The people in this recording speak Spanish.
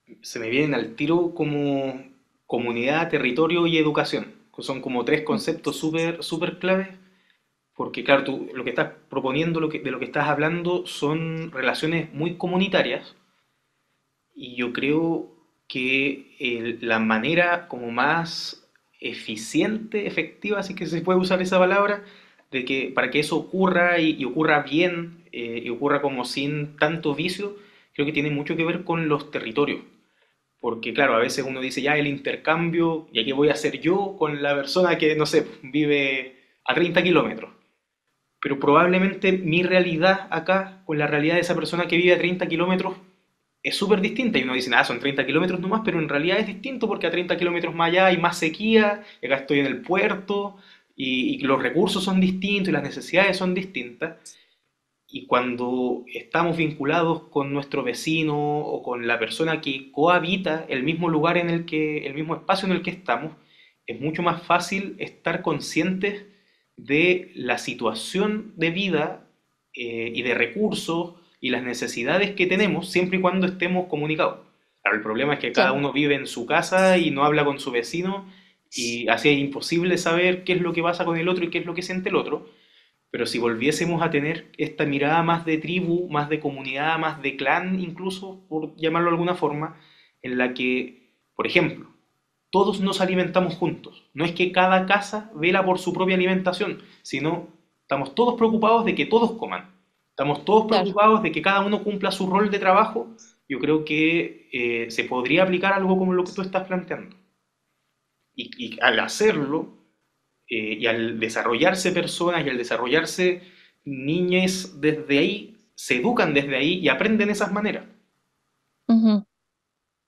Se me vienen al tiro como comunidad, territorio y educación, que son como tres conceptos súper súper claves, porque claro, tú lo que estás proponiendo, de lo que estás hablando, son relaciones muy comunitarias, y yo creo que la manera como más eficiente, efectiva, si que se puede usar esa palabra, de que para que eso ocurra y ocurra bien, y ocurra como sin tanto vicio, creo que tiene mucho que ver con los territorios. Porque claro, a veces uno dice, ya el intercambio, ¿y aquí voy a hacer yo con la persona que, no sé, vive a 30 kilómetros? Pero probablemente mi realidad acá, con la realidad de esa persona que vive a 30 kilómetros, es súper distinta. Y uno dice, nada, son 30 kilómetros nomás, pero en realidad es distinto porque a 30 kilómetros más allá hay más sequía, y acá estoy en el puerto, y los recursos son distintos y las necesidades son distintas. Y cuando estamos vinculados con nuestro vecino o con la persona que cohabita el mismo lugar en el que, el mismo espacio en el que estamos, es mucho más fácil estar conscientes de la situación de vida, y de recursos y las necesidades que tenemos siempre y cuando estemos comunicados. Claro, el problema es que cada Sí, uno vive en su casa y no habla con su vecino, y así es imposible saber qué es lo que pasa con el otro y qué es lo que siente el otro. Pero si volviésemos a tener esta mirada más de tribu, más de comunidad, más de clan incluso, por llamarlo de alguna forma, en la que, por ejemplo, todos nos alimentamos juntos. No es que cada casa vela por su propia alimentación, sino estamos todos preocupados de que todos coman. Estamos todos claro. preocupados de que cada uno cumpla su rol de trabajo. Yo creo que se podría aplicar algo como lo que tú estás planteando. Y al hacerlo, y al desarrollarse personas y al desarrollarse niñez desde ahí, se educan desde ahí y aprenden esas maneras.